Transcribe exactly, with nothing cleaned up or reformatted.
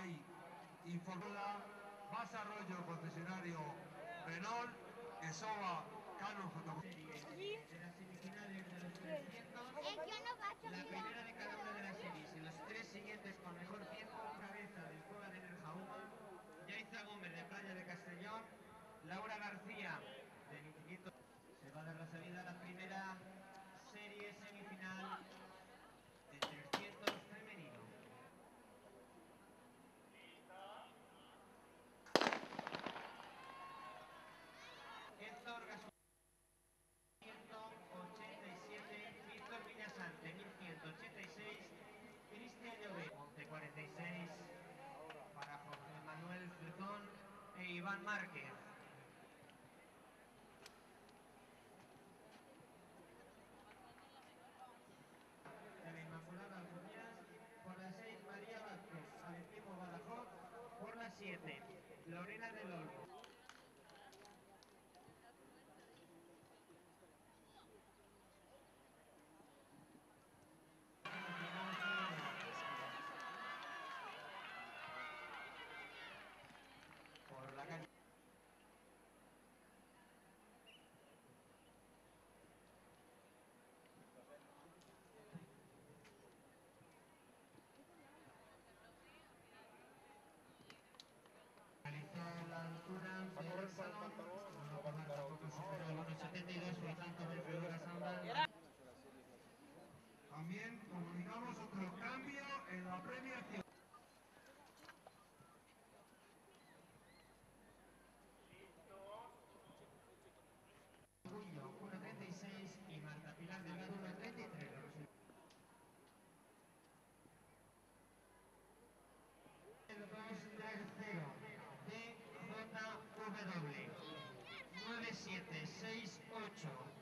hay informada, Vas Arroyo, concesionario Renault, Esoba, Canon Fotografía. De las semifinales de los trescientos, la primera de cada una de las series y los tres siguientes con mejor tiempo, cabeza del Cueva de Nerjauma, Yaiza Gómez de Playa de Castellón, Laura García del Instituto. Se va a dar la salida a la primera serie semifinal de trescientos femenino. Héctor Gasol ciento ochenta y siete, Víctor Villasante mil ciento ochenta y seis, Cristian Llobet Monte cuarenta y seis para José Manuel Fletón e Iván Márquez. De la Inmaculada Alconías, por la seis María Vázquez, Alentimo Badajoz, por la siete Lorena del Olmo. Por la calle. Realizó la altura del salón, no bajar tampoco supera el uno setenta y dos, por lo tanto me fue la samba. También comunicamos otro cambio en la premiación. Julio uno treinta y seis y Marta Pilar Delgado uno treinta y tres. El dos tres cero de J W nueve siete seis ocho.